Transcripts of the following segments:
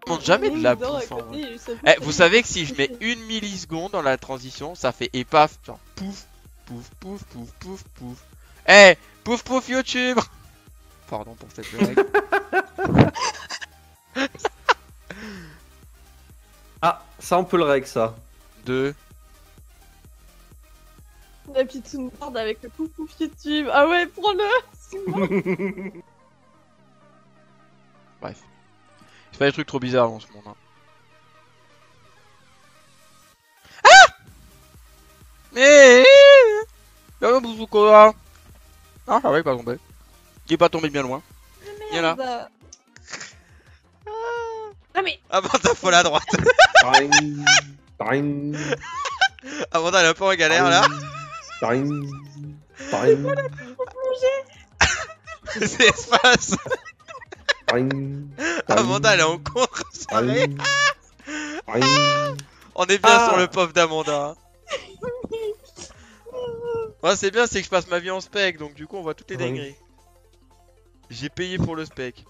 demande jamais de la bouffe. Hein. Eh, vous savez que si je mets 1 milliseconde dans la transition, ça fait épaf. Genre pouf, pouf, pouf, pouf, pouf, pouf. Eh, pouf, pouf, YouTube. Pardon pour cette blague. Ah, ça on peut le règle ça. 2. La petite soundboard avec le pouf pouf YouTube. Ah ouais, prends-le. Bref. C'est pas des trucs trop bizarres dans ce monde. Hein. Ah mais y'a un Bouzoukoa. Ah, ça va, il est pas tombé. Il est pas tombé bien loin. Il est là. Ah mais. Amanda, faut la droite. Time. Time. Amanda, elle est un peu en galère là. Time. Time. C'est espace. Time. Amanda, elle est en contre. Time. Time. On est bien sur le pauvre d'Amanda. Moi, c'est bien, c'est que je passe ma vie en spec, donc du coup, on voit toutes les dingueries. J'ai payé pour le spec.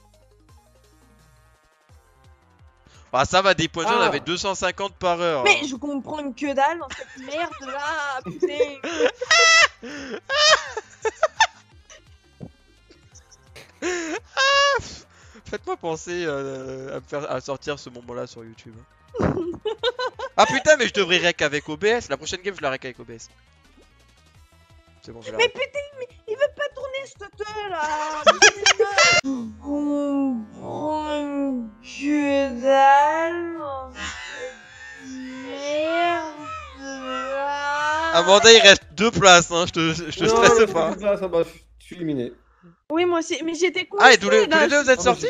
Ah, ça va, des points de jeu, on avait 250 par heure. Mais je comprends que dalle dans cette merde là, putain. Faites-moi penser à sortir ce moment-là sur YouTube. Ah putain, mais je devrais rec avec OBS. La prochaine game, je la rec avec OBS. C'est bon, je la Mais rec. putain, mais il veut pas tourner ce teuteur là. Je comprends que dalle dans cette merde là. Amanda, il reste 2 places, hein. Je te stresse pas. Ça va, je suis éliminé. Oui, moi aussi, mais j'étais coincée. Ah, et tous les deux, vous êtes Ah, sortis?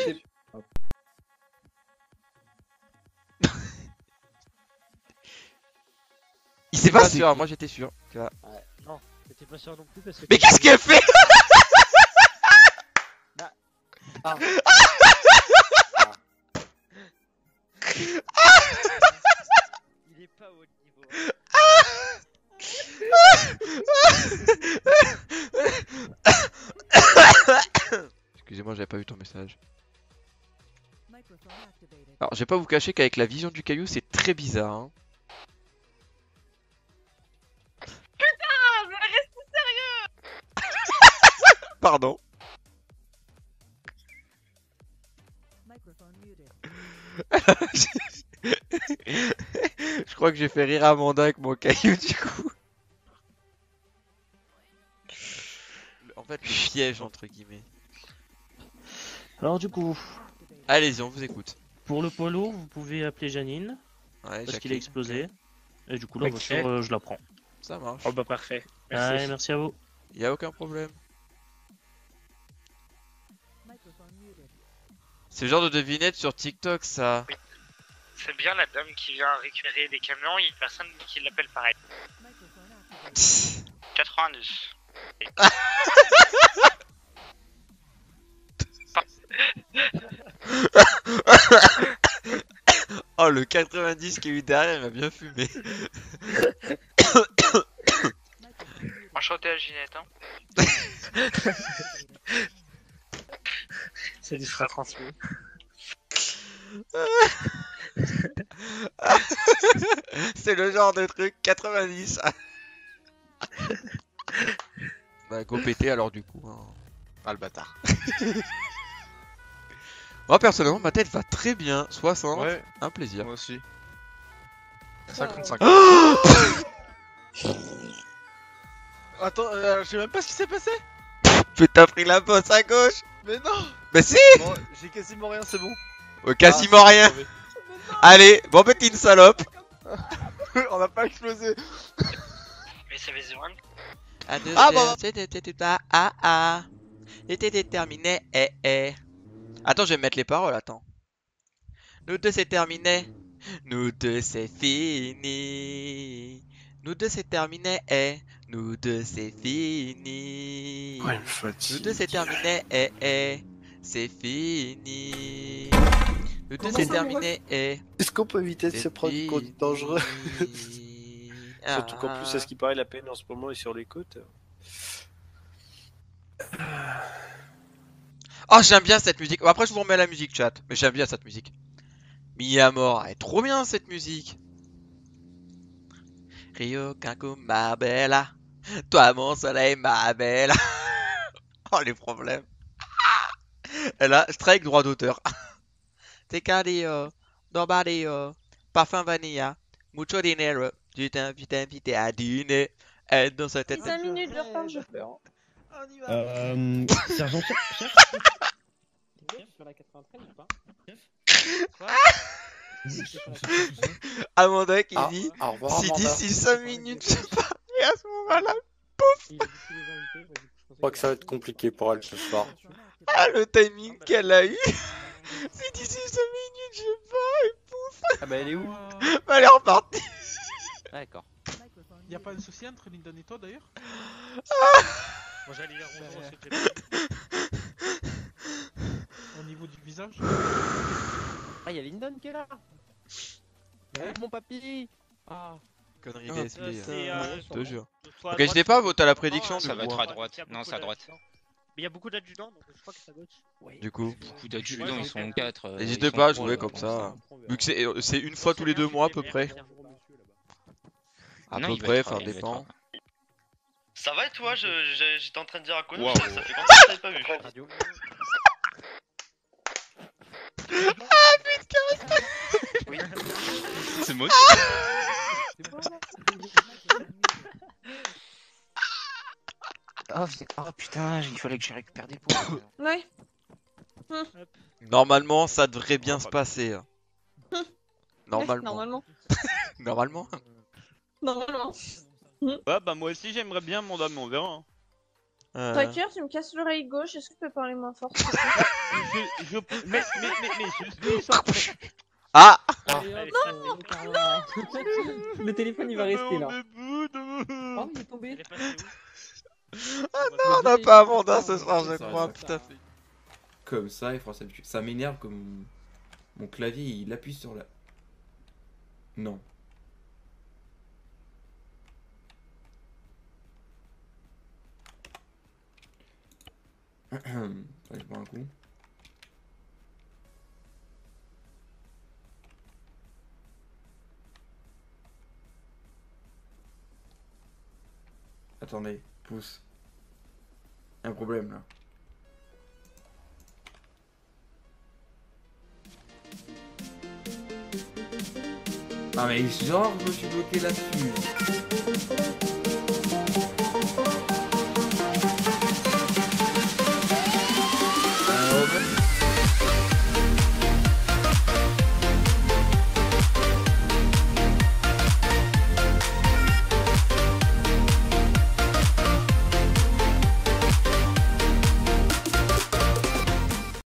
Il s'est pas sûr, moi j'étais sûr. Ouais, non, j'étais pas sûr non plus parce que. Mais qu'est-ce qu'elle fait? Ah. Il est pas au niveau. Excusez-moi, j'avais pas vu ton message. Alors, je vais pas vous cacher qu'avec la vision du caillou, c'est très bizarre. Hein. Ah, mais reste Pardon. Je crois que j'ai fait rire Amanda avec mon caillou du coup. En fait, le piège entre guillemets. Alors du coup, Allez-y, on vous écoute. pour le polo, vous pouvez appeler Janine, Ouais, parce qu'il a Jacqueline. explosé. Et du coup, la Ok. voiture, je la prends. Ça marche. Oh bah parfait. Allez, Merci. merci à vous. Y a aucun problème. C'est le genre de devinette sur TikTok, ça. C'est bien la dame qui vient récupérer des camions, il y a personne qui l'appelle pareil. 90. Oh, le 90 qu'il y a eu derrière, il m'a bien fumé. Enchanté à Ginette, hein. Ça lui sera transmis. C'est le genre de truc 90. Bah, go péter alors du coup. Hein. Ah, le bâtard. Moi personnellement, ma tête va très bien. 60, Ouais, un plaisir. moi aussi. 55. Attends, je sais même pas ce qui s'est passé. Tu t'as pris la bosse à gauche. Mais non. Mais si. Bon, j'ai quasiment rien, c'est bon. Quasiment Ah, rien. c'est Allez, bon bah t'es une salope. sauvé. On a pas explosé. Mais ça faisait one. Ah, bah. Était déterminé, Attends, je vais mettre les paroles, attends. Nous deux c'est terminé. Nous deux c'est fini. Nous deux c'est terminé, Nous deux c'est fini. Ouais, fatigue. Nous deux c'est terminé, C'est fini. Nous deux c'est terminé, Est-ce qu'on peut éviter de se prendre du compte dangereux? Surtout qu'en plus, à ce qui paraît, la peine en ce moment est sur les côtes. Oh, j'aime bien cette musique. Bon, après, je vous remets la musique, chat. Mais j'aime bien cette musique. Mis à mort. Elle est trop bien cette musique. Rio Quinco, ma bella. Toi mon soleil, ma bella. Oh les problèmes. Elle a strike droit d'auteur. Tecadio, Dombadio, Parfum Vanilla, Mucho Dinero. Je t'invite à dîner. Elle dans sa tête. 5 minutes de retard, je pleure. On y va. Sergent chef. Sur la 93 ou pas? Amanda qui dit Au revoir, si Amanda. d'ici 5 minutes je pars, et à ce moment-là, Je crois que ça va être compliqué pour elle ce soir. ah le timing qu'elle a eu. Si d'ici 5 minutes je pars et pouf, Ah bah elle est où? elle est repartie. D'accord. Y'a pas de souci entre Lyndon et toi d'ailleurs? Moi j'allais la rejoindre aussi, j'ai pas Au niveau du visage? Ah y'a Lyndon qui est là. Ouais. Mon papy. Ah. Connerie vu. DSP, je te jure. Soit à Ok, je droite, n'ai pas soit voté à la prédiction Ah, du Ça va coup. être hein. à droite. Il y a Non, beaucoup c'est à droite. d'adjudants. Mais il y a beaucoup d'adjudants, donc je crois que c'est à gauche. Du coup, Beaucoup d'adjudants, ils sont 4. n'hésitez pas à jouer comme ça. Vu que c'est une fois tous les 2 mois à peu près. À Non, peu il va près, être- enfin il va être- dépend. Ça va et toi? J'étais en train de dire à Conan, Wow. ça fait longtemps que je t'avais pas vu. Radio. C'est moche. Oh putain, il fallait que je récupère des points. Ouais. Normalement, ça devrait bien se passer. hein. Ouais, Normalement. normalement. Normalement. Normalement. Ouais, bah moi aussi j'aimerais bien mon dame, on verra. hein. Tucker, tu me casses l'oreille gauche, est-ce que tu peux parler moins fort s'il te plaît? Mais je suis sans. Ah Le téléphone il va rester là. là. Oh, il est tombé. Elle est passée où? Ah non, on n'a pas Amanda ce soir, je Ça, crois. ça. Putain, fait. Comme ça, il faut s'habituer. Ça m'énerve comme mon clavier il appuie sur la. Non. Allez, je bois un coup. Attendez, pousse. Un problème là. Ah mais genre je me suis bloqué là-dessus.